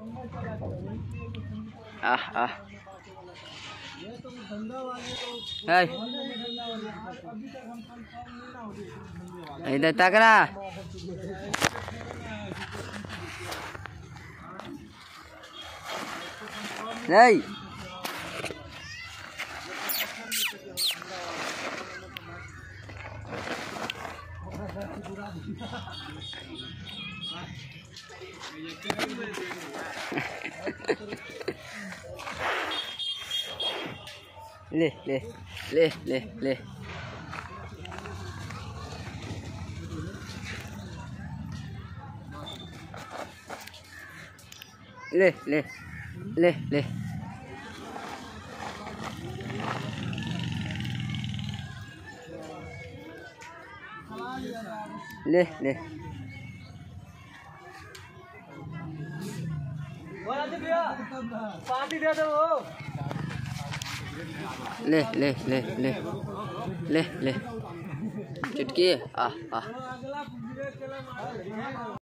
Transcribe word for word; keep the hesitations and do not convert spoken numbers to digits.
आह आह है इधर तक रहा नहीं ले ले ले ले ले ले ले ले ले ले ले पार्टी दे दो ले ले ले ले ले ले चुटकी आ आ